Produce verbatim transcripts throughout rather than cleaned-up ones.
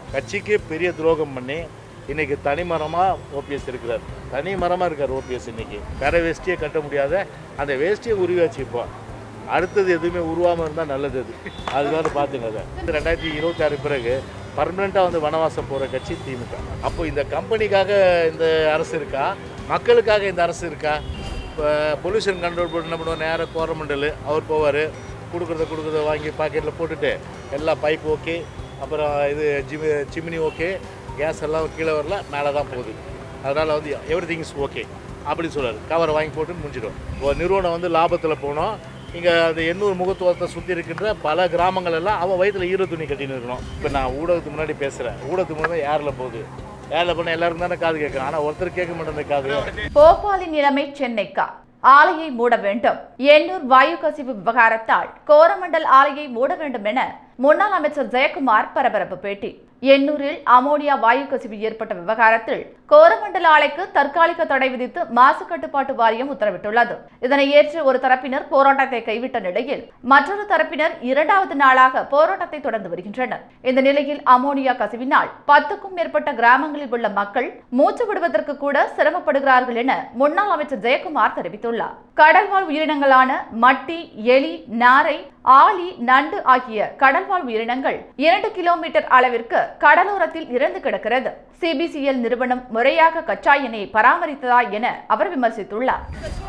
கட்சிக்கு பெரிய துரோகம் பண்ணி இன்றைக்கி தனிமரமாக ஓபிஎஸ் இருக்கிறார். தனி மரமாக இருக்கார் ஓபிஎஸ். இன்றைக்கி கரை வேஷ்டியை கட்ட முடியாத அந்த வேஷ்டியை உருவி வச்சுப்போம். அடுத்தது எதுவுமே உருவாமல் இருந்தால் நல்லது. அது அதுக்காக பார்த்துங்க. அதை ரெண்டாயிரத்தி இருபத்தி ஆறு பிறகு பர்மனெண்ட்டாக வந்து வனவாசம் போகிற கட்சி திமுக. அப்போ இந்த கம்பெனிக்காக இந்த அரசு இருக்கா, மக்களுக்காக இந்த அரசு இருக்கா? இப்போ பொல்யூஷன் கண்ட்ரோல் போர்டு என்ன பண்ணுவோம், நேராக கோரமண்டல் அவர் போவார், கொடுக்குறத கொடுக்குறத வாங்கி பாக்கெட்டில் போட்டுட்டு எல்லா பைப் ஓகே, அப்புறம் இது ஜிமி சிமினி ஓகே, கேஸ் எல்லாம் கீழே வரல, மேலே தான் போகுது. அதனால் வந்து எவ்ரி திங் இஸ் ஓகே அப்படின்னு சொல்கிறார். கவரை வாங்கி போட்டு முடிஞ்சிடும். ஒரு நிறுவனம் வந்து லாபத்தில் போனோம். இங்கே அந்த எண்ணூர் முகத்துவத்தை சுற்றி இருக்கின்ற பல கிராமங்கள் எல்லாம் அவன் வயிற்றில் ஈர துணி கட்டின்னு இருக்கணும். இப்போ நான் ஊடகத்துக்கு முன்னாடி பேசுகிறேன். ஊடகத்துக்கு முன்னாடி ஏரில் போகுது. ஏரில் போனால் எல்லாருக்கும் தானே காது கேட்குறேன். ஆனால் ஒருத்தர் கேட்க மாட்டேன் காது. போபாலின் நிலைமை சென்னைக்கா? ஆலையை மூட வேண்டும். எண்ணூர் வாயு கசிவு விவகாரத்தால் கோரமண்டல் ஆலையை மூட வேண்டும் என முன்னாள் அமைச்சர் ஜெயக்குமார் பரபரப்பு பேட்டி. எண்ணூரில் அமோனியா வாயு கசிவு ஏற்பட்ட விவகாரத்தில் கோரமண்டல் ஆலைக்கு தற்காலிக தடை விதித்து மாசு கட்டுப்பாட்டு வாரியம் உத்தரவிட்டுள்ளது. இதனை ஏற்று ஒரு தரப்பினர் போராட்டத்தை கைவிட்ட நிலையில் மற்றொரு தரப்பினர் இரண்டாவது நாளாக போராட்டத்தை தொடர்ந்து வருகின்றனர். இந்த நிலையில் அமோனியா கசிவினால் பத்துக்கும் மேற்பட்ட கிராமங்களில் உள்ள மக்கள் மூச்சு விடுவதற்கு கூட சிரமப்படுகிறார்கள் என முன்னாள் அமைச்சர் ஜெயக்குமார் தெரிவித்துள்ளார். கடல்வாழ் உயிரினங்களான மட்டி, எலி, நாரை, ஆலி, நண்டு ஆகிய கடல்வாழ் உயிரினங்கள் இரண்டு கிலோமீட்டர் அளவிற்கு கடலோரத்தில் இறந்து கிடக்கிறது. சிபிசிஎல் நிறுவனம் முறையாக கச்சா எண்ணெயை பராமரித்ததா என அவர் விமர்சித்துள்ளார்.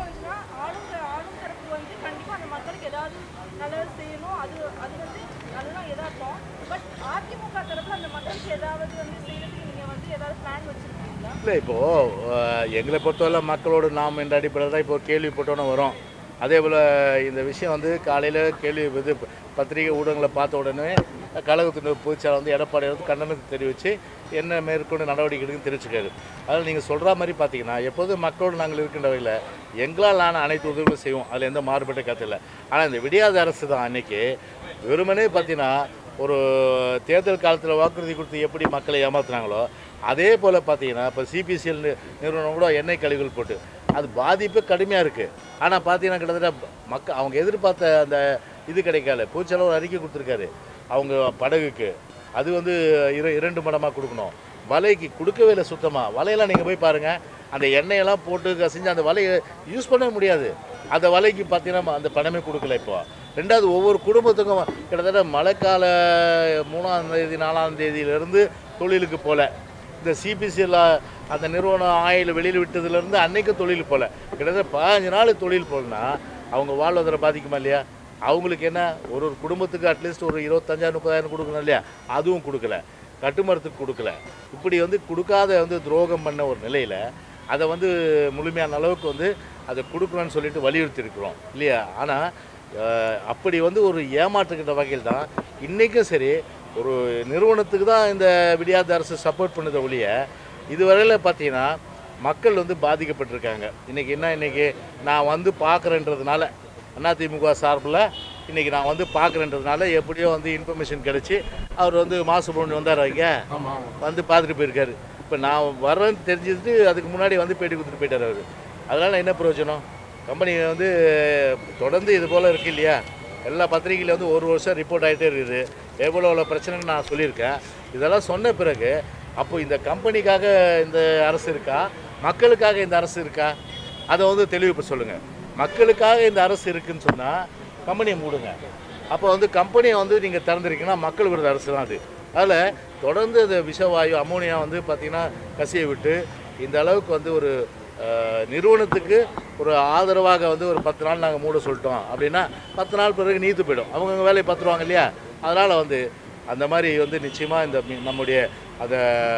இல்லை, இப்போது எங்களை பொறுத்தவரை மக்களோடு நாம் என்ற அடிப்படையில் தான் இப்போ கேள்விப்பட்டோன்னு வரும். அதே போல் இந்த விஷயம் வந்து காலையில் கேள்வி இது பத்திரிகை ஊடகங்களை பார்த்த உடனே கழகத்தின் பொதுச்செயலாளர் வந்து எடப்பாடி வந்து கண்டனத்தை தெரிவித்து என்ன மேற்கொண்டு நடவடிக்கை எடுக்குன்னு தெரிவிச்சுக்காரு. அதில் நீங்கள் சொல்கிற மாதிரி பார்த்தீங்கன்னா எப்போதும் மக்களோடு நாங்கள் இருக்கின்ற வகையில் எங்களால் ஆன அனைத்து உதவிகளும் செய்வோம். அதில் எந்த மாறுபட்ட கருத்து இல்லை. ஆனால் இந்த விடியாத அரசு தான் அன்றைக்கி வெறுமனே பார்த்தீங்கன்னா ஒரு தேர்தல் காலத்தில் வாக்குறுதி கொடுத்து எப்படி மக்களை ஏமாத்துனாங்களோ அதே போல் பார்த்தீங்கன்னா இப்போ சிபிசிஎல் நிறுவனம் கூட எண்ணெய் கழிவுகள் போட்டு அது பாதிப்பு கடுமையாக இருக்குது. ஆனால் பார்த்தீங்கன்னா கிட்டத்தட்ட மக்கள் அவங்க எதிர்பார்த்த அந்த இது கிடைக்கல. பூச்செலவு அறிக்கை கொடுத்துருக்காரு அவங்க படகுக்கு. அது வந்து இர இரண்டு மடமாக கொடுக்கணும். வலைக்கு கொடுக்கவே இல்லை சுத்தமாக. வலையெல்லாம் நீங்கள் போய் பாருங்கள், அந்த எண்ணெயெல்லாம் போட்டு கசிஞ்சு அந்த வலையை யூஸ் பண்ண முடியாது. அந்த வலைக்கு பார்த்தீங்கன்னா அந்த பணமே கொடுக்கல. இப்போ ரெண்டாவது ஒவ்வொரு குடும்பத்துக்கும் கிட்டத்தட்ட மழைக்கால மூணாம் தேதி நாலாம் தேதியிலேருந்து தொழிலுக்கு போகல. இந்த சிபிசிஎல் அந்த நிறுவனம் ஆயில் வெளியில் விட்டதுலேருந்து அன்றைக்கும் தொழில் போகல. கிட்டத்தட்ட பதினஞ்சு நாள் தொழில் போகலன்னா அவங்க வாழ்வதரை பாதிக்குமா இல்லையா? அவங்களுக்கு என்ன ஒரு ஒரு குடும்பத்துக்கு அட்லீஸ்ட் ஒரு இருபத்தஞ்சாயிரம் முப்பதாயிரம் கொடுக்கணும் இல்லையா? அதுவும் கொடுக்கல. கட்டுமரத்துக்கு கொடுக்கல. இப்படி வந்து கொடுக்காத வந்து துரோகம் பண்ண ஒரு நிலையில் அதை வந்து முழுமையான அளவுக்கு வந்து அதை கொடுக்கணும்னு சொல்லிட்டு வலியுறுத்தி இருக்கிறோம் இல்லையா? ஆனால் அப்படி வந்து ஒரு ஏமாற்றுக்கின்ற வகையில் தான் இன்றைக்கும் சரி ஒரு நிறுவனத்துக்கு தான் இந்த விடியாத அரசு சப்போர்ட் பண்ணுத ஒழிய இதுவரையில் பார்த்தீங்கன்னா மக்கள் வந்து பாதிக்கப்பட்டிருக்காங்க. இன்றைக்கி என்ன, இன்றைக்கி நான் வந்து பார்க்குறேன்றதுனால அதிமுக சார்பில் இன்றைக்கி நான் வந்து பார்க்குறேன்றதுனால எப்படியோ வந்து இன்ஃபர்மேஷன் கிடச்சி அவர் வந்து மாசு பொண்ணு வந்தார் வைங்க வந்து பார்த்துட்டு போயிருக்காரு. இப்போ நான் வர்றேன்னு தெரிஞ்சுட்டு அதுக்கு முன்னாடி வந்து பேட்டி கொடுத்துட்டு போயிட்டார் அவர். அதனால் என்ன பிரயோஜனம்? கம்பெனி வந்து தொடர்ந்து இது போல் இருக்குது இல்லையா? எல்லா பத்திரிகையில் வந்து ஒரு வருஷம் ரிப்போர்ட் ஆகிட்டே இருக்குது. எவ்வளோ எவ்வளோ பிரச்சனைன்னு நான் சொல்லியிருக்கேன். இதெல்லாம் சொன்ன பிறகு அப்போ இந்த கம்பெனிக்காக இந்த அரசு இருக்கா, மக்களுக்காக இந்த அரசு இருக்கா? அதை வந்து தெளிவு சொல்லுங்கள். மக்களுக்காக இந்த அரசு இருக்குதுன்னு சொன்னால் கம்பெனியை மூடுங்க. அப்போ வந்து கம்பெனியை வந்து நீங்கள் திறந்துருக்கீங்கன்னா மக்கள் விருது அரசு தான் அது. அதில் தொடர்ந்து இந்த விஷவாயு அமோனியா வந்து பார்த்திங்கன்னா கசியை விட்டு இந்த அளவுக்கு வந்து ஒரு நிறுவனத்துக்கு ஒரு ஆதரவாக வந்து ஒரு பத்து நாள் நாங்கள் மூட சொல்லிட்டோம் அப்படின்னா பத்து நாள் பிறகு நீத்து போயிடும். அவங்கவுங்க வேலையை பார்த்துருவாங்க இல்லையா? அதனால் வந்து அந்த மாதிரி வந்து நிச்சயமாக இந்த நம்முடைய அதை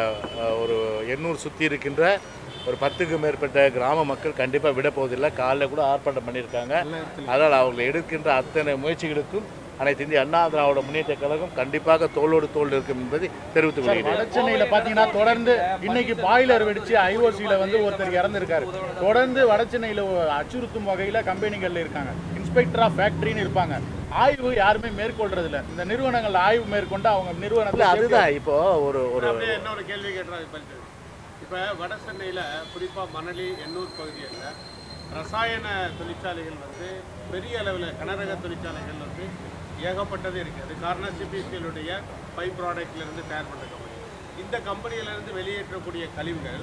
ஒரு எண்ணூர் சுற்றி இருக்கின்ற ஒரு பத்துக்கும் மேற்பட்ட கிராம மக்கள் கண்டிப்பாக விட போவதில்லை. காலையில் கூட ஆர்ப்பாட்டம் பண்ணியிருக்காங்க. அதனால் அவங்க எடுக்கின்ற அத்தனை முயற்சிகளுக்கும் அனைத்து இந்திய அண்ணா திராவிட முன்னேற்ற கழகம் கண்டிப்பாக தோளோடு தோல் இருக்கும் என்பதை தெரிவித்துக் கொள்கிறேன். வட சென்னையில் பார்த்தீங்கன்னா தொடர்ந்து இன்னைக்கு பாய்லர் வெடிச்சு ஐஓசியில் வந்து ஒருத்தர் இறந்துருக்காரு. தொடர்ந்து வட சென்னையில் அச்சுறுத்தும் வகையில் கம்பெனிகள் இருக்காங்க. இன்ஸ்பெக்டர் ஆஃப் ஃபேக்டரின்னு இருப்பாங்க. ஆய்வு யாருமே மேற்கொள்றது இல்லை. இந்த நிறுவனங்கள் ஆய்வு மேற்கொண்டு அவங்க நிறுவனத்தில் அதுதான் இப்போ ஒரு ஒரு இன்னொரு கேள்வி கேட்டாங்க. இப்போ வட சென்னையில் குறிப்பாக மணலி எண்ணூர் பகுதியில் ரசாயன தொழிற்சாலைகள் வந்து பெரிய அளவில் கனரக தொழிற்சாலைகள் வந்து ஏகப்பட்டது இருக்குது. அது காரணம் சிபிசிஎல்லுடைய பை ப்ராடக்ட்லேருந்து தயார் பண்ண கம்பெனி. இந்த கம்பெனியிலிருந்து வெளியேற்றக்கூடிய கழிவுகள்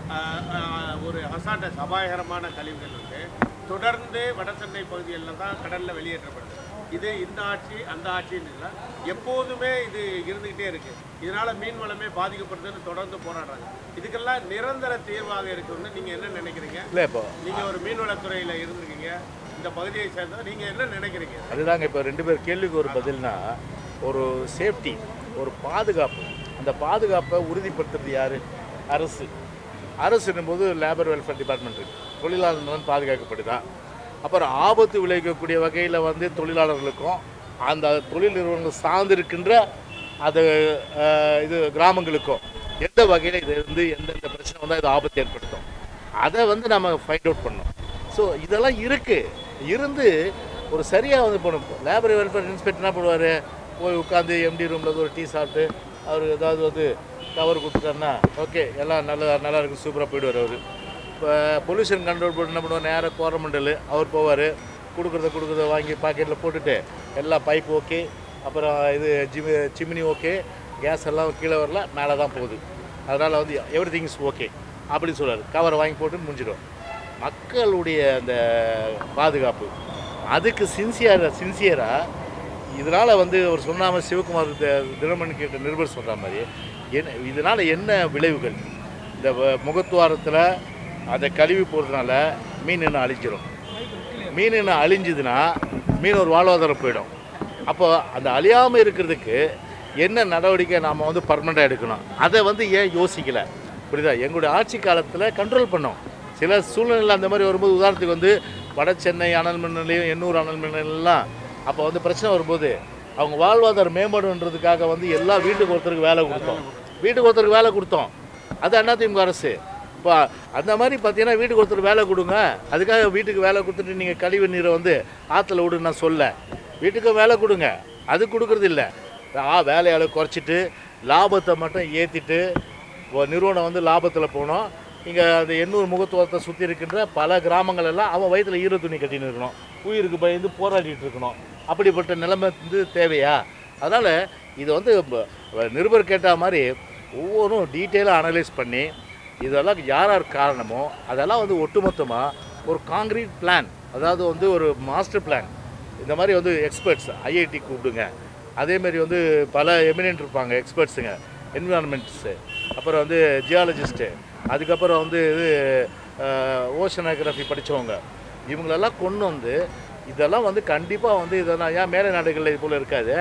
ஒரு ஹசாண்டஸ் அபாயகரமான கழிவுகள் வந்து தொடர்ந்து வடசென்னை பகுதிகளில் தான் கடலில் வெளியேற்றப்படுது. இது இந்த ஆட்சி அந்த ஆட்சின்னு இல்லை, எப்போதுமே இது இருந்துக்கிட்டே இருக்குது. இதனால் மீன் வளமே பாதிக்கப்படுதுன்னு தொடர்ந்து போராடுறாங்க. இதுக்கெல்லாம் நிரந்தர தீர்வாக இருக்குன்னு நீங்கள் என்ன நினைக்கிறீங்க? இல்லை, இப்போ நீங்கள் ஒரு மீன்வளத்துறையில் இருந்திருக்கீங்க, இந்த பகுதியை சேர்ந்தா நீங்கள் என்ன நினைக்கிறீங்க? அதுதாங்க இப்போ ரெண்டு பேர் கேள்விக்கு ஒரு பதில்னா, ஒரு சேஃப்டி, ஒரு பாதுகாப்பு, அந்த பாதுகாப்பை உறுதிப்படுத்துறது யார்? அரசு. அரசுன்னும் போது லேபர் வெல்ஃபேர் டிபார்ட்மெண்ட் இருக்குது, தொழிலாளர் நலன் பாதுகாக்கப்படுதா. அப்புறம் ஆபத்து விளைவிக்கக்கூடிய வகையில் வந்து தொழிலாளர்களுக்கும் அந்த தொழில் நிறுவனங்கள் சார்ந்திருக்கின்ற அது இது கிராமங்களுக்கும் எந்த வகையில் இது வந்து எந்தெந்த பிரச்சனை வந்தால் இது ஆபத்து ஏற்படுத்தும், அதை வந்து நம்ம ஃபைண்ட் அவுட் பண்ணோம். ஸோ இதெல்லாம் இருக்குது, இருந்து ஒரு சரியாக வந்து போகணும். லேபர் வெல்ஃபேர் இன்ஸ்பெக்டர் என்ன பண்ணுவார்? போய் உட்காந்து எம்டி ரூமில் ஒரு டீ சாப்பிட்டு அவர் ஏதாவது வந்து கவர் கொடுத்துட்டாருன்னா ஓகே எல்லாம் நல்லா நல்லா இருக்குது, சூப்பராக போயிடுவார் அவர். இப்போ பொல்யூஷன் கண்ட்ரோல் போர்டு என்ன பண்ணுவார்? நேராக கோரமண்டல் அவர் போவார், கொடுக்குறத கொடுக்குறத வாங்கி பாக்கெட்டில் போட்டுட்டு எல்லா பைப் ஓகே, அப்புறம் இது ஜிமி சிமினி ஓகே, கேஸ் எல்லாம் கீழே வரல மேலே தான் போகுது, அதனால் வந்து எவ்ரி திங் இஸ் ஓகே அப்படின்னு சொல்லுவார். கவரை வாங்கி போட்டு முடிஞ்சிடும். மக்களுடைய அந்த பாதுகாப்பு அதுக்கு சின்சியர் சின்சியராக இதனால் வந்து அவர் சொன்னாமல் சிவகுமார் தினமணி கேட்ட நிருபர் சொல்கிற மாதிரி என்ன இதனால் என்ன விளைவுகள்? இந்த முகத்துவாரத்தில் அந்த கழிவு போகிறதுனால மீன் இன்னும் அழிஞ்சிடும். மீன் இன்னும் அழிஞ்சுதுன்னா மீன் ஒரு வாழ்வாதாரம் போயிடும். அப்போ அந்த அழியாமல் இருக்கிறதுக்கு என்ன நடவடிக்கை நாம் வந்து பர்மனெண்ட்டாக எடுக்கணும், அதை வந்து ஏன் யோசிக்கலை? புரியுதா? எங்களுடைய ஆட்சி காலத்தில் கண்ட்ரோல் பண்ணோம். சில சூழ்நிலை அந்த மாதிரி வரும்போது, உதாரணத்துக்கு வந்து வட சென்னை அனல் மின் நிலையம், எண்ணூர் அனல் மின் நிலையம்லாம் அப்போ வந்து பிரச்சனை வரும்போது அவங்க வாழ்வாதாரம் மேம்படுன்றதுக்காக வந்து எல்லா வீட்டுக்கு ஒருத்தருக்கு வேலை கொடுத்தோம், வீட்டுக்கு ஒருத்தருக்கு வேலை கொடுத்தோம். அது அதிமுக அரசு. இப்போ அந்த மாதிரி பார்த்தீங்கன்னா வீட்டுக்கு ஒருத்தர் வேலை கொடுங்க, அதுக்காக வீட்டுக்கு வேலை கொடுத்துட்டு நீங்கள் கழிவு நீரை வந்து ஆற்றுல விடுன்னு நான் சொல்ல. வீட்டுக்கு வேலை கொடுங்க, அது கொடுக்குறது இல்லை. ஆ வேலையாளை குறைச்சிட்டு லாபத்தை மட்டும் ஏற்றிட்டு நிறுவனம் வந்து லாபத்தில் போனோம். இங்கே அந்த எண்ணூறு முகத்துவத்தை சுற்றி இருக்கின்ற பல கிராமங்கள் எல்லாம் அவன் வயிற்றில் ஈர துணி கட்டின்னு இருக்கணும், உயிருக்கு பயந்து போராடிட்டு இருக்கணும். அப்படிப்பட்ட நிலைமை வந்து தேவையா? அதனால் இது வந்து நிருபர் கேட்ட மாதிரி ஒவ்வொன்றும் டீட்டெயிலாக அனலைஸ் பண்ணி இதெல்லாம் யார் யார் காரணமோ அதெல்லாம் வந்து ஒட்டுமொத்தமாக ஒரு காங்கிரீட் பிளான், அதாவது வந்து ஒரு மாஸ்டர் பிளான். இந்த மாதிரி வந்து எக்ஸ்பர்ட்ஸ் ஐஐடி கூப்பிடுங்க, அதேமாரி வந்து பல எமினென்ட் இருப்பாங்க எக்ஸ்பர்ட்ஸுங்க, என்விரான்மெண்ட்ஸு, அப்புறம் வந்து ஜியாலஜிஸ்ட்டு, அதுக்கப்புறம் வந்து இது ஓஷனோகிராஃபி படித்தவங்க, இவங்களெல்லாம் கொண்டு வந்து இதெல்லாம் வந்து கண்டிப்பாக வந்து இதெல்லாம் ஏன் மேலை நாடுகளில் இது போல் இருக்காது?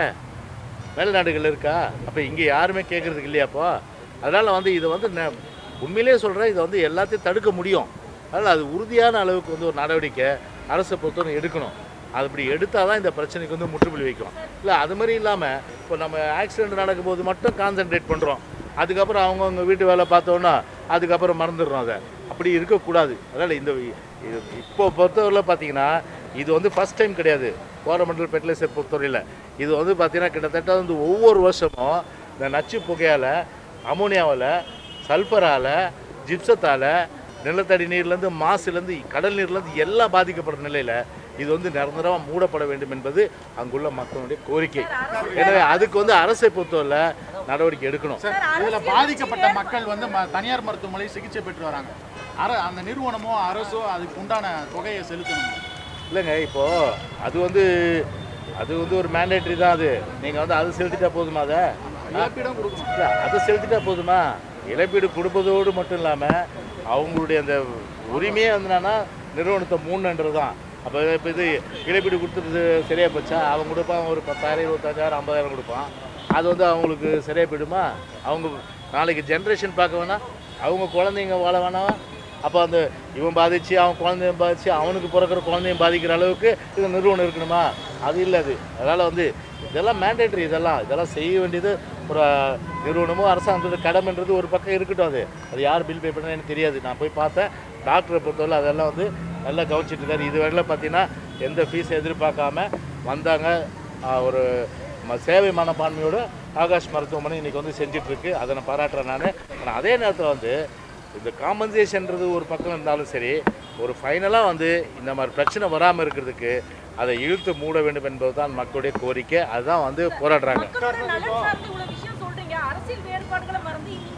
மேலை நாடுகளில் இருக்கா? அப்போ இங்கே யாருமே கேட்குறதுக்கு இல்லையாப்போ? அதனால் வந்து இதை வந்து நான் உண்மையிலே சொல்கிறேன், இதை வந்து எல்லாத்தையும் தடுக்க முடியும். அதனால் அது உறுதியான அளவுக்கு வந்து ஒரு நடவடிக்கை அரசை பொறுத்தவரை எடுக்கணும். அது அப்படி எடுத்தால் தான் இந்த பிரச்சனைக்கு வந்து முற்றுப்புள்ளி வைக்கும். இல்லை அது மாதிரி இல்லாமல் இப்போ நம்ம ஆக்சிடெண்ட் நடக்கும்போது மட்டும் கான்சன்ட்ரேட் பண்ணுறோம், அதுக்கப்புறம் அவங்கவுங்க வீட்டு வேலை பார்த்தோன்னா அதுக்கப்புறம் மறந்துடுறோம். அதை அப்படி இருக்கக்கூடாது. அதனால் இந்த இது இப்போ பொறுத்தவரையில் பார்த்தீங்கன்னா இது வந்து ஃபஸ்ட் டைம் கிடையாது கோரமண்டல் ஃபெர்டிலைசர் பொறுத்தவரையில். இது வந்து பார்த்திங்கன்னா கிட்டத்தட்ட வந்து ஒவ்வொரு வருஷமும் இந்த நச்சு புகையால், அமோனியாவில், சல்ஃபரால், ஜிப்சத்தால், நிலத்தடி நீர்லேருந்து, மாசுலேருந்து, கடல் நீர்லேருந்து எல்லாம் பாதிக்கப்படுற நிலையில் இது வந்து நிரந்தரமாக மூடப்பட வேண்டும் என்பது அங்குள்ள மக்களுடைய கோரிக்கை. எனவே அதுக்கு வந்து அரசை பொறுத்தவரை நடவடிக்கை எடுக்கணும். இதில் பாதிக்கப்பட்ட மக்கள் வந்து தனியார் மருத்துவமனை சிகிச்சை பெற்று வராங்க. அர அந்த நிறுவனமோ அரசோ அதுக்கு உண்டான தொகையை செலுத்தணும். இல்லைங்க, இப்போது அது வந்து அது வந்து ஒரு மேண்டேட்ரி தான். அது நீங்கள் வந்து அது செலுத்திட்டா போதுமா? அதை இழப்பீடும் கொடுக்கணும். இல்லை, அதை செலுத்திட்டா போதுமா? இழப்பீடு கொடுப்பதோடு மட்டும் இல்லாமல் அவங்களுடைய அந்த உரிமையே வந்துன்னா நிறுவனத்தை மூணுன்றது தான். அப்போ இப்போ இது இழப்பீடு கொடுத்துட்டு சரியாக போச்சா? அவன் கொடுப்பான் ஒரு பத்தாயிரம், இருபத்தஞ்சாயிரம், ஐம்பதாயிரம் கொடுப்பான். அது வந்து அவங்களுக்கு சரியாக போயிடுமா? அவங்க நாளைக்கு ஜென்ரேஷன் பார்க்க வேணாம், அவங்க குழந்தைங்க வாழ வேணாம். அப்போ அந்த இவன் பாதிச்சு அவன் குழந்தையும் பாதிச்சு அவனுக்கு பிறக்கிற குழந்தையும் பாதிக்கிற அளவுக்கு இது நிறுவனம் இருக்கணுமா? அது இல்லை. அது அதனால் வந்து இதெல்லாம் மேண்டேட்ரி, இதெல்லாம் இதெல்லாம் செய்ய வேண்டியது ஒரு நிறுவனமோ அரசாங்கத்தோட கடமைன்றது ஒரு பக்கம் இருக்கட்டும். அது அது யார் பில் பே பண்ண எனக்கு தெரியாது. நான் போய் பார்த்தேன், டாக்டரை பொறுத்தவரை அதெல்லாம் வந்து நல்லா கவனிச்சிட்டு இருக்காரு. இது வரையில் பார்த்தீங்கன்னா எந்த ஃபீஸை எதிர்பார்க்காம வந்தாங்க. ஒரு சேவை மனப்பான்மையோடு ஆகாஷ் மருத்துவமனை இன்றைக்கி வந்து செஞ்சிட்ருக்கு, அதை நான் பாராட்டுறேன் நான். ஆனால் அதே நேரத்தில் வந்து இந்த காம்பன்சேஷன்றது ஒரு பக்கம் இருந்தாலும் சரி, ஒரு ஃபைனலாக வந்து இந்த மாதிரி பிரச்சனை வராமல் இருக்கிறதுக்கு அதை இழுத்து மூட வேண்டும் என்பது தான் மக்களுடைய கோரிக்கை. அதுதான் வந்து போராடுறாங்க. அரசியல் வேறுபாடுகளை மறந்து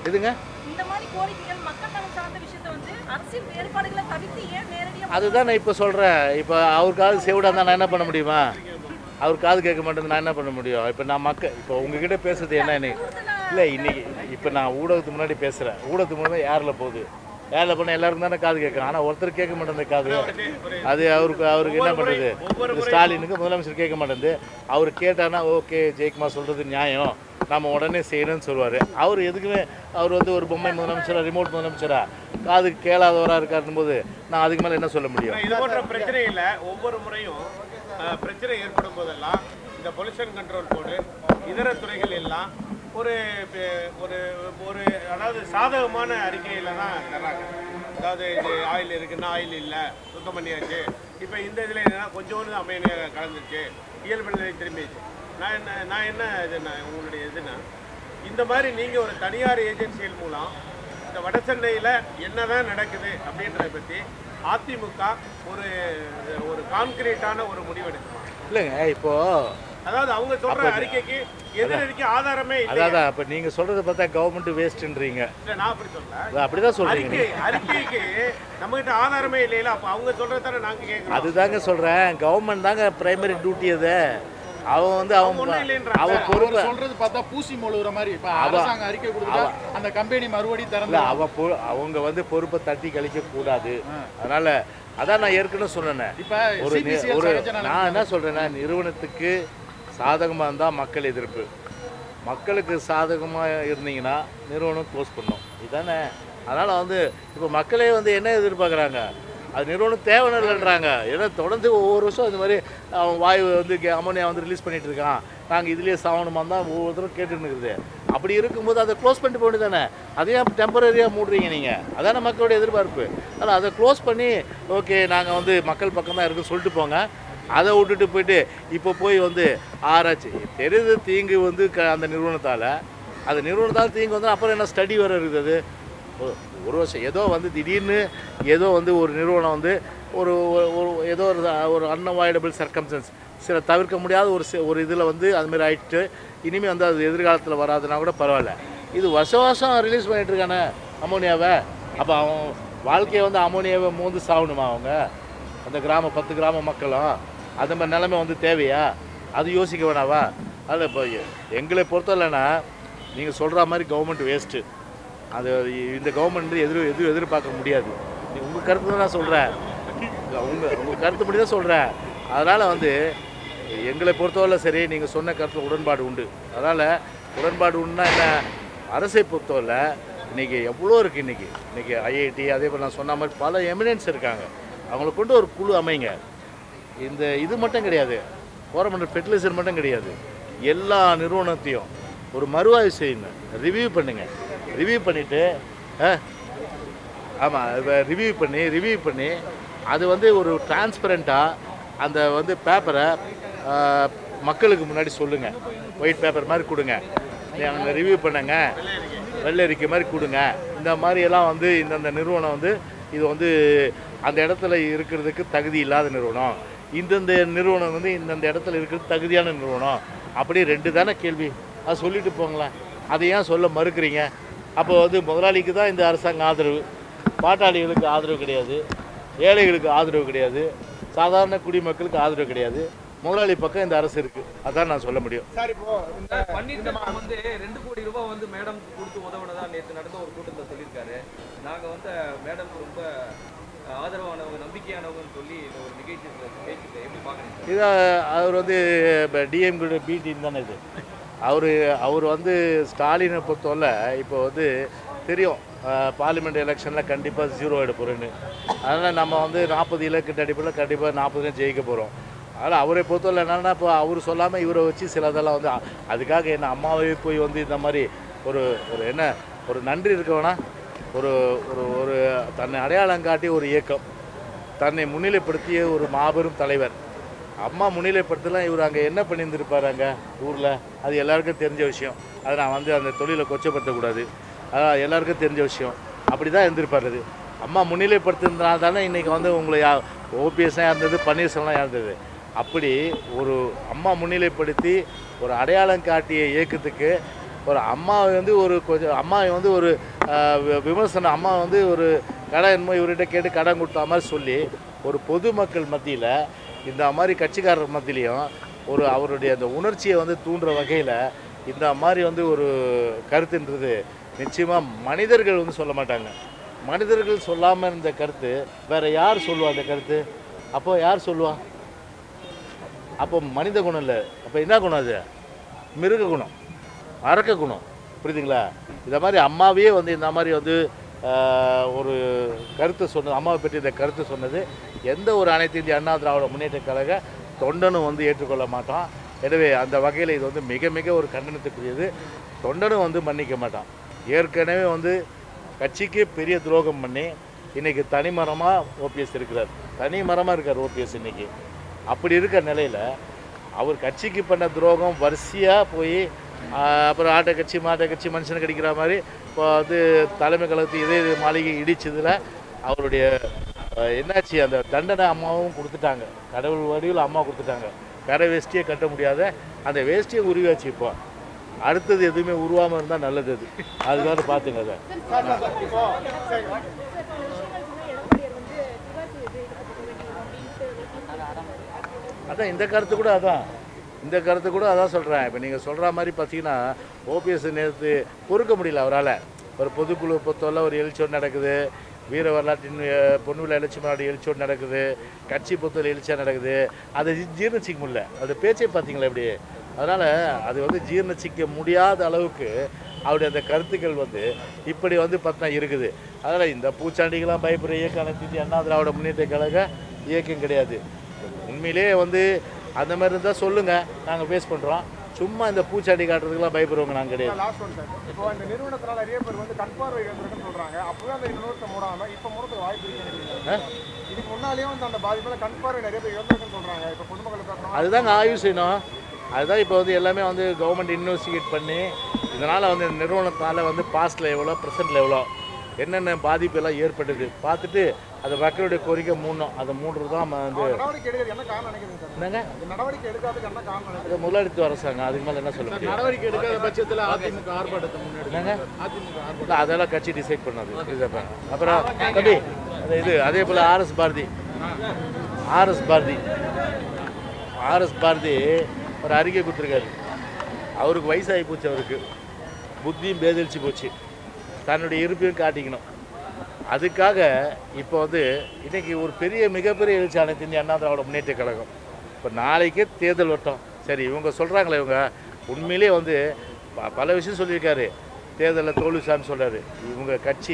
எதுங்க இந்த மாதிரி கோரிக்கைகள் மக்கள் நலன் சார்ந்த விஷயத்தை வந்து அரசியல் வேறுபாடுகளை தவிர்த்து ஏன் நேரடியாக அதுதான் நான் இப்போ சொல்கிறேன். இப்போ அவர் காது செவிடாக இருந்தால் நான் என்ன பண்ண முடியுமா? அவர் காது கேட்க மாட்டேங்குது, நான் என்ன பண்ண முடியும்? இப்போ நான் மக்கள் இப்போ உங்ககிட்ட பேசுறது என்ன இன்னைக்கு இல்லை, இன்னைக்கு இப்போ நான் ஊடகத்துக்கு முன்னாடி பேசுகிறேன். ஊடகத்துக்கு முன்னாடி யாரில் போகுது, யாரில் போனால் எல்லாருக்கும் தானே காது கேட்கும். ஆனால் ஒருத்தர் கேட்க மாட்டேங்குது காது. அது அவருக்கு அவருக்கு என்ன பண்ணுறது? ஸ்டாலினுக்கு முதலமைச்சர் கேட்க மாட்டேங்குது. அவர் கேட்டானா ஓகே ஜெயக்குமார் சொல்கிறது நியாயம், நம்ம உடனே செய்யணும்னு சொல்லுவார். அவர் எதுக்குமே அவர் வந்து ஒரு பொம்மை முதலமைச்சரா, ரிமோட் முதலமைச்சரா, காது கேளாதவராக இருக்காருன்னு போது நான் அதுக்கு மேலே என்ன சொல்ல முடியும்? இது போன்ற பிரச்சனையில் ஒவ்வொரு முறையும் பிரச்சனை ஏற்படும் போதெல்லாம் இந்த பொல்யூஷன் கண்ட்ரோல் போர்டு இதர துறைகள் எல்லாம் ஒரு ஒரு ஒரு அதாவது சாதகமான அறிக்கையில் தான் தர்றாங்க. அதாவது இது ஆயில் இருக்குன்னா ஆயில் இல்லை, சுத்தம் பண்ணியாச்சு. இப்போ இந்த இதில் என்னன்னா கொஞ்சோண்டு அமைதியாக கலந்துருச்சு, இயல்பு நிலை திரும்பிடுச்சு. நான் என்ன நான் என்ன இதுன்னா உங்களுடைய இதுன்னா இந்த மாதிரி நீங்கள் ஒரு தனியார் ஏஜென்சிகள் மூலம் இந்த வட சென்னையில் என்ன தான் நடக்குது அப்படின்றத பற்றி அதிமுக ஒரு ஒரு கான்கிரீட்டான ஒரு முடிவெடுக்குமா? இல்லைங்க இப்போது அதாவது அவங்க சொல்ற அறிக்கைக்கு எதிரறிக்கை ஆதாரமே இல்லை. அதான் அப்போ நீங்கள் சொல்கிறத பார்த்தா கவர்மெண்ட் வேஸ்ட்டுன்றீங்க. இல்லை நான் அப்படி சொல்ல, அப்படி தான் சொல்கிறீங்க. அறிக்கைக்கு நம்மகிட்ட ஆதாரமே இல்லையில, அப்போ அவங்க சொல்கிறது தானே நாங்கள் கேட்குறோம். அதுதாங்க சொல்கிறேன், கவர்மெண்ட் தாங்க பிரைமரி டியூட்டி அது. அவன் வந்து அவன் அவன் பொறுப்பு சொல்றது பார்த்தா பூசி மொழுகிற மாதிரி. இப்போ அரசாங்கம் அறிக்கை கொடுத்தா அந்த கம்பெனி மறுபடியும் திறந்து அவன் பொ அவங்க வந்து பொறுப்பை தட்டி கழிக்க கூடாது. அதனால அதான் நான் ஏற்கனவே சொன்னேன். இப்போ ஒரு ஒரு நான் என்ன சொல்றேன்னா, நிறுவனத்துக்கு சாதகமாக இருந்தால் மக்கள் எதிர்ப்பு, மக்களுக்கு சாதகமாக இருந்தீங்கன்னா நிறுவனம் க்ளோஸ் பண்ணும், இதுதானே. அதனால் வந்து இப்போ மக்களே வந்து என்ன எதிர்பார்க்குறாங்க, அது நிறுவனம் தேவையில்லைன்றாங்க. ஏன்னா தொடர்ந்து ஒவ்வொரு வருஷம் இந்த மாதிரி அவன் வாயு வந்து அமோனியா வந்து ரிலீஸ் பண்ணிகிட்டு இருக்கான், நாங்கள் இதுலேயே சாவணுமா தான் ஒவ்வொருத்தரும் கேட்டுன்னு இருக்குது. அப்படி இருக்கும்போது அதை க்ளோஸ் பண்ணிட்டு போக வேண்டியதானே. அதையும் டெம்பரரியாக மூடுறீங்க நீங்கள், அதான மக்களோட எதிர்பார்ப்பு. அதனால் அதை க்ளோஸ் பண்ணி ஓகே நாங்கள் வந்து மக்கள் பக்கம் தான் இருக்குன்னு சொல்லிட்டு போங்க. அதை விட்டுட்டு போயிட்டு இப்போ போய் வந்து ஆராய்ச்சி தெரியுது தீங்கு வந்து க அந்த நிறுவனத்தால், அந்த நிறுவனத்தால் தீங்கு வந்து அப்புறம் என்ன ஸ்டடி வர இருக்குது. ஒரு வருஷம் ஏதோ வந்து திடீர்னு ஏதோ வந்து ஒரு நிறுவனம் வந்து ஒரு ஒரு ஏதோ ஒரு ஒரு அன்அவாய்டபிள் சர்க்கம்ஸ்டன்ஸ், சில தவிர்க்க முடியாத ஒரு ஒரு இதில் வந்து அதுமாரி ஆகிட்டு இனிமேல் வந்து அது எதிர்காலத்தில் வராதுன்னா கூட பரவாயில்ல. இது வருஷம் வருஷம் ரிலீஸ் பண்ணிகிட்டு இருக்கானே அமோனியாவை. அப்போ அவன் வாழ்க்கையை வந்து அமோனியாவை மோந்து சாகணுமா அவங்க, அந்த கிராம பத்து கிராம மக்களும்? அந்த மாதிரி நிலைமை வந்து தேவையா? அது யோசிக்க வேணாவா? அதில் இப்போ எங்களை பொறுத்தவரைனா நீங்கள் சொல்கிற மாதிரி கவர்மெண்ட் வேஸ்ட்டு. அது இந்த கவர்மெண்ட் எதிர் எதுவும் எதிர்பார்க்க முடியாது. உங்கள் கருத்து தான் நான் சொல்கிறேன், உங்கள் உங்கள் கருத்து படி தான் சொல்கிறேன். அதனால் வந்து எங்களை பொறுத்தவரை சரி, நீங்கள் சொன்ன கருத்தில் உடன்பாடு உண்டு. அதனால் உடன்பாடு உண்டுன்னா என்ன, அரசை பொறுத்தவரை இன்றைக்கி எவ்வளோ இருக்குது. இன்றைக்கி இன்றைக்கி ஐஐடி அதே போல் நான் சொன்ன மாதிரி பல எமினன்ஸ் இருக்காங்க, அவங்கள கொண்டு ஒரு குழு அமைங்க. இந்த இது மட்டும் கிடையாது, கவர்மெண்ட் ஃபெர்டிலைசர் மட்டும் கிடையாது, எல்லா நிறுவனத்தையும் ஒரு மறுஆய்வு செய்யுங்க, ரிவ்யூ பண்ணுங்கள். ரிவ்யூ பண்ணிவிட்டு ஆமாம் இப்போ ரிவ்யூ பண்ணி ரிவ்யூ பண்ணி அது வந்து ஒரு டிரான்ஸ்பரண்ட்டாக அந்த வந்து பேப்பரை மக்களுக்கு முன்னாடி சொல்லுங்கள். ஒயிட் பேப்பர் மாதிரி கொடுங்க, அங்கே ரிவ்யூ பண்ணுங்க, வெள்ளை அறிக்கை மாதிரி கொடுங்க. இந்த மாதிரியெல்லாம் வந்து இந்தந்த நிறுவனம் வந்து இது வந்து அந்த இடத்துல இருக்கிறதுக்கு தகுதி இல்லாத நிறுவனம், இந்தந்த நிறுவனம் வந்து இந்தந்த இடத்துல இருக்கிறது தகுதியான நிறுவனம், அப்படி ரெண்டு தானே கேள்வி. அது சொல்லிட்டு போங்களேன், அதை ஏன் சொல்ல மறுக்கிறீங்க? அப்போ வந்து முதலாளிக்கு தான் இந்த அரசாங்கம் ஆதரவு, பாட்டாளிகளுக்கு ஆதரவு கிடையாது, ஏழைகளுக்கு ஆதரவு கிடையாது, சாதாரண குடிமக்களுக்கு ஆதரவு கிடையாது. முதலாளி பக்கம் இந்த அரசு இருக்கு, அதான் நான் சொல்ல முடியும். சார் இப்போ இந்த பன்னீர்செல்வம் வந்து ரெண்டு கோடி ரூபாய் வந்து மேடம் கொடுத்து உதவுனதா நேற்று நடந்த ஒரு கூட்டத்தில் சொல்லியிருக்காரு. நாங்கள் வந்து மேடம் ரொம்ப ஆதரவானவங்க நம்பிக்கையானவங்கன்னு சொல்லி இந்த ஒரு நிகழ்ச்சி பேசிட்டு எப்படி பார்க்குறீங்க? இதை அவர் வந்து இப்போ டிஎம்கே பி டீம் தானே இது. அவர் அவர் வந்து ஸ்டாலினை பொறுத்தவரை இப்போ வந்து தெரியும் பார்லிமெண்ட் எலெக்ஷனில் கண்டிப்பாக ஜீரோ ஆகிட போகிறேன்னு. அதனால் நம்ம வந்து நாற்பது இலக்கு அடிப்படையில் கண்டிப்பாக நாற்பதுலேயும் ஜெயிக்க போகிறோம். அதனால் அவரை பொறுத்தவரை என்னென்னா இப்போ அவர் சொல்லாமல் இவரை வச்சு சிலதெல்லாம் வந்து அதுக்காக என்ன அம்மாவே போய் வந்து இந்த மாதிரி ஒரு ஒரு என்ன ஒரு நன்றி இருக்க வேணா, ஒரு ஒரு ஒரு தன்னை அடையாளம் காட்டி ஒரு இயக்கம், தன்னை முன்னிலைப்படுத்திய ஒரு மாபெரும் தலைவர். அம்மா முன்னிலைப்படுத்தலாம் இவர் அங்கே என்ன பண்ணியிருந்திருப்பார் அங்கே ஊரில், அது எல்லாருக்கும் தெரிஞ்ச விஷயம். அதை நான் வந்து அந்த தொழிலை கொச்சப்படுத்தக்கூடாது, அதான் எல்லாருக்கும் தெரிஞ்ச விஷயம். அப்படி தான் இருந்திருப்பார். அது அம்மா முன்னிலைப்படுத்தினால தானே இன்றைக்கி வந்து உங்களை யா ஓபிஎஸ்ஸாக இருந்தது, பன்னீர்செல்வம் இருந்தது. அப்படி ஒரு அம்மா முன்னிலைப்படுத்தி ஒரு அடையாளம் காட்டிய இயக்கத்துக்கு ஒரு அம்மாவை வந்து ஒரு கொஞ்சம் அம்மாவை வந்து ஒரு விமர்சனம் அம்மா வந்து ஒரு கடன் என்னமோ இவர்கிட்ட கேட்டு கடன் கொடுத்த மாதிரி சொல்லி ஒரு பொதுமக்கள் மத்தியில் இந்த மாதிரி கட்சிக்காரர் மத்தியிலையும் ஒரு அவருடைய அந்த உணர்ச்சியை வந்து தூண்டுற வகையில் இந்த மாதிரி வந்து ஒரு கருத்துன்றது நிச்சயமாக மனிதர்கள் வந்து சொல்ல மாட்டாங்க. மனிதர்கள் சொல்லாமல் இருந்த கருத்து வேறு யார் சொல்லுவா அந்த கருத்து? அப்போ யார் சொல்லுவா? அப்போ மனித குணம் இல்லை, அப்போ என்ன குணம்? அது மிருக குணம், அரக்க குணம். புரியுதுங்களா? இந்த மாதிரி அம்மாவே வந்து இந்த மாதிரி வந்து ஒரு கருத்தை சொன்னது, அம்மாவை பற்றி இந்த கருத்தை சொன்னது எந்த ஒரு அனைத்து இந்திய அண்ணா திராவிட முன்னேற்ற கழக தொண்டனும் வந்து ஏற்றுக்கொள்ள மாட்டான். எனவே அந்த வகையில் இது வந்து மிக மிக ஒரு கண்டனத்துக்குரியது. தொண்டனும் வந்து மன்னிக்க மாட்டான். ஏற்கனவே வந்து கட்சிக்கு பெரிய துரோகம் பண்ணி இன்றைக்கி தனிமரமாக ஓபிஎஸ் இருக்கிறார், தனி மரமாக இருக்கார் ஓபிஎஸ் இன்றைக்கி. அப்படி இருக்கிற நிலையில் அவர் கட்சிக்கு பண்ண துரோகம் வரிசையாக போய் அப்புறம் ஆட்டை கட்சி மாட்டை கட்சி மனுஷனுக்கு அடிக்கிற மாதிரி இப்போ வந்து தலைமை கழகத்து இதே இது மாளிகை இடிச்சதில் அவருடைய என்னாச்சு, அந்த தண்டனை அம்மாவும் கொடுத்துட்டாங்க, கடவுள் வடிவில் அம்மா கொடுத்துட்டாங்க. கரை வேஷ்டியை கட்ட முடியாத அந்த வேஷ்டியை உருவாச்சு. இப்போ அடுத்தது எதுவுமே உருவாமல் இருந்தால் நல்லது. அது அதுக்காக பார்த்துங்க. அதை அதான் இந்த கருத்து கூட அதான் இந்த கருத்து கூட அதான் சொல்கிறேன். இப்போ நீங்கள் சொல்கிற மாதிரி பார்த்தீங்கன்னா ஓபிஎஸ் நேரத்து பொறுக்க முடியல அவரால். ஒரு பொதுக்குழு பொறுத்தவரை ஒரு எழுச்சோடு நடக்குது, வீர வரலாற்றின் பொன்னுவிழா எழுச்சி மாநாடு எழுச்சோடு நடக்குது, கட்சி பொறுத்தவரை எழுச்சியாக நடக்குது. அதை ஜீர்ணிச்சிக்க முடியல, அது பேச்சை பார்த்தீங்களா எப்படி? அதனால் அது வந்து ஜீர்ணிச்சிக்க முடியாத அளவுக்கு அவருடைய அந்த கருத்துக்கள் வந்து இப்படி வந்து பார்த்தா இருக்குது. அதனால் இந்த பூச்சாண்டிகளாம் பயப்படுற இயக்கம் அனைத்து இந்திய அண்ணா திராவிட முன்னேற்ற கழக இயக்கம் கிடையாது. உண்மையிலே வந்து அந்த மாதிரி இருந்தால் சொல்லுங்கள், நாங்கள் ஃபேஸ் பண்ணுறோம். சும்மா இந்த பூச்சாண்டி காட்டுறதுக்குலாம் பயப்படுறவங்க நாங்கள் கிடையாது. லாஸ்ட் ஒன் சார், இப்போ இந்த நிறுவனத்தினால நிறைய பேர் வந்து கண்பார்வை இழந்திருக்குன்னு சொல்கிறாங்க. அப்போவே அந்த நிறுவனத்தை மூடாமல் இப்போ மூடத்துக்கு வாய்ப்பு இருக்கு. இதுக்கு முன்னாலேயே வந்து அந்த பாதிப்பில் கண்பார்வை நிறைய பேர் இழந்திருக்குன்னு சொல்கிறாங்க. இப்போ பொதுமக்கள் அதுதாங்க ஆய்வு செய்யணும். அதுதான் இப்போ வந்து எல்லாமே வந்து கவர்மெண்ட் இன்வெஸ்டிகேட் பண்ணி இதனால் வந்து நிறுவனத்தால் வந்து பாஸ்ட்டில் எவ்வளோ ப்ரெசென்ட்டில் எவ்வளோ என்னென்ன பாதிப்பு எல்லாம் ஏற்பட்டது பார்த்துட்டு அது மக்களுடைய கோரிக்கை மூணும் அதை மூன்று தான் வந்து என்னங்க முதலாளித்துவ அரசாங்கம். அதுக்கு மேலே என்ன சொல்ல முடியும்? நடவடிக்கை எடுக்காத பட்சத்தில் அதிமுக ஆர்ப்பாட்டத்தை முன்னெடுங்க. அதிமுக அதெல்லாம் கட்சி டிசைட் பண்ணது. அப்புறம் தம்பி இது அதே போல் RS Bharathi RS Bharathi RS Bharathi ஒரு அறிக்கை கொடுத்துருக்காரு. அவருக்கு வயசாகி போச்சு, அவருக்கு புத்தியும் பேதளிச்சு போச்சு, தன்னுடைய இருப்பையும் காட்டிக்கணும். அதுக்காக இப்போ வந்து இன்றைக்கி ஒரு பெரிய மிகப்பெரிய எழுச்சி அனைத்து இந்திய அண்ணா திராவிட முன்னேற்ற கழகம். இப்போ நாளைக்கே தேர்தல் வட்டம். சரி, இவங்க சொல்கிறாங்களே, இவங்க உண்மையிலே வந்து ப பல விஷயம் சொல்லியிருக்காரு. தேர்தலில் தோல்வி சாமி சொல்கிறாரு. இவங்க கட்சி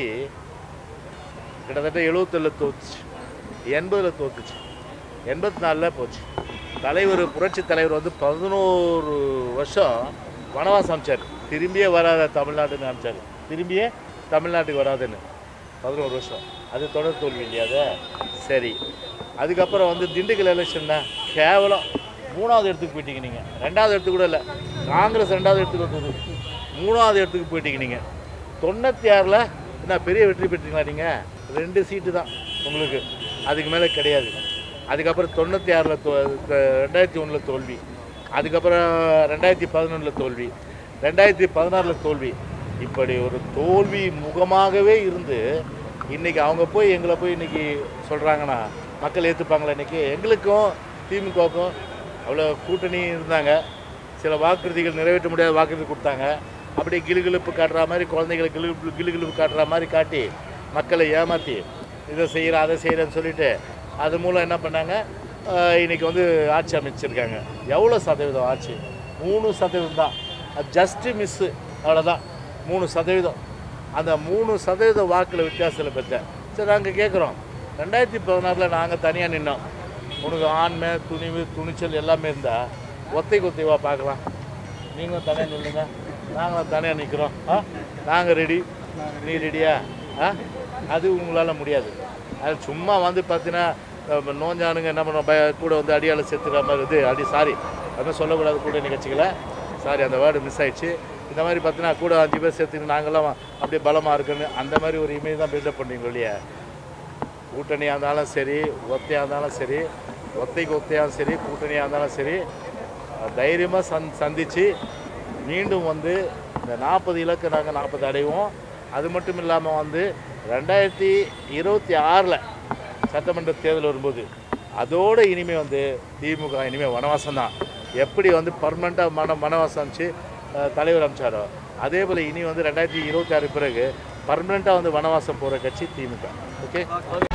கிட்டத்தட்ட எழுபத்தேழில் தோத்துச்சு, எண்பதில் தோத்துச்சு, எண்பத்தி நாலில் போச்சு. தலைவர் புரட்சி தலைவர் வந்து பதினோரு வருஷம் வனவாசம் அமைச்சார். திரும்பியே வராத தமிழ்நாட்டுன்னு அமைச்சார். திரும்பியே தமிழ்நாட்டுக்கு வராதுன்னு பதினோரு வருஷம். அது தொடர் தோல்வி இல்லையா? அது சரி. அதுக்கப்புறம் வந்து திண்டுக்கல் எலெக்ஷன்னா கேவலம் மூணாவது இடத்துக்கு போயிட்டீங்க நீங்கள். ரெண்டாவது இடத்துக்கு கூட இல்லை, காங்கிரஸ் ரெண்டாவது இடத்துக்கு வந்தது, மூணாவது இடத்துக்கு போயிட்டீங்க நீங்கள். தொண்ணூற்றி ஆறில் என்ன பெரிய வெற்றி பெற்றீங்களா நீங்கள்? ரெண்டு சீட்டு தான் உங்களுக்கு, அதுக்கு மேலே கிடையாது. அதுக்கப்புறம் தொண்ணூற்றி ஆறில் தோ ரெண்டாயிரத்தி ஒன்றில் தோல்வி, அதுக்கப்புறம் ரெண்டாயிரத்தி பதினொன்றில் தோல்வி, ரெண்டாயிரத்தி பதினாறில் தோல்வி. இப்படி ஒரு தோல்வி முகமாகவே இருந்து இன்றைக்கி அவங்க போய் எங்களை போய் இன்றைக்கி சொல்கிறாங்கன்னா மக்கள் ஏற்றுப்பாங்களா? இன்றைக்கி எங்களுக்கும் திமுகவுக்கும் அவ்வளோ கூட்டணி இருந்தாங்க, சில வாக்குறுதிகள் நிறைவேற்ற முடியாத வாக்குறுதி கொடுத்தாங்க. அப்படியே கிளுகிழுப்பு காட்டுற மாதிரி, குழந்தைகளை கிளு கிளுகிழுப்பு காட்டுற மாதிரி காட்டி மக்களை ஏமாற்றி இதை செய்கிறேன் அதை செய்கிறேன்னு சொல்லிவிட்டு அது மூலம் என்ன பண்ணாங்க, இன்றைக்கி வந்து ஆட்சி அமைச்சிருக்காங்க. எவ்வளோ சதவீதம் ஆட்சி? மூணு சதவீதம் தான், அது ஜஸ்ட்டு மிஸ்ஸு, அவ்வளோதான். மூணு சதவீதம். அந்த மூணு சதவீத வாக்கில் வித்தியாசத்தில் பெற்றேன். சரி, நாங்கள் கேட்குறோம், ரெண்டாயிரத்தி பதினாறில் நாங்கள் தனியாக நின்னோம், உனக்கு ஆண்மை துணிவு துணிச்சல் எல்லாமே இருந்தால் ஒத்தை கொத்தைவா பார்க்கலாம், நீங்களும் தனியாக நில்லுங்க, நாங்களும் தனியாக நிற்கிறோம், ஆ நாங்கள் ரெடி, நீ ரெடியா? ஆ அது உங்களால் முடியாது. அது சும்மா வந்து பார்த்தீங்கன்னா நோஞ்சானுங்க என்ன பண்ணுவோம், பய கூட வந்து அடியால் சேர்த்துக்கிற மாதிரி இது அடி சாரி அதுமாதிரி சொல்லக்கூடாது கூட நிகழ்ச்சிகளை. சாரி, அந்த வேர்டு மிஸ் ஆகிடுச்சு. இந்த மாதிரி பார்த்தீங்கன்னா கூட அஞ்சு பேர் சேர்த்துக்கிட்டு நாங்களாம் அப்படியே பலமாக இருக்குன்னு அந்த மாதிரி ஒரு இமேஜ் தான் பில்டப் பண்ணுறீங்க இல்லையா? கூட்டணியாக இருந்தாலும் சரி, ஒத்தையாக இருந்தாலும் சரி, ஒத்தைக்கு ஒத்தையாகவும் சரி, கூட்டணியாக இருந்தாலும் சரி, தைரியமாக சந் சந்தித்து மீண்டும் வந்து இந்த நாற்பது இலக்கு நாங்கள் நாற்பது அடைவோம். அது மட்டும் இல்லாமல் வந்து ரெண்டாயிரத்தி இருபத்தி ஆறில் சட்டமன்ற தேர்தல் வரும்போது அதோடு இனிமேல் வந்து திமுக இனிமேல் வனவாசம் தான். எப்படி வந்து பர்மனெண்ட்டாக மன வனவாசம் அமைச்சு தலைவர் அமைச்சாரோ அதே போல் இனி வந்து ரெண்டாயிரத்தி இருபத்தி ஆறு பிறகு பர்மனெண்ட்டாக வந்து வனவாசம் போகிற கட்சி திமுக. ஓகே.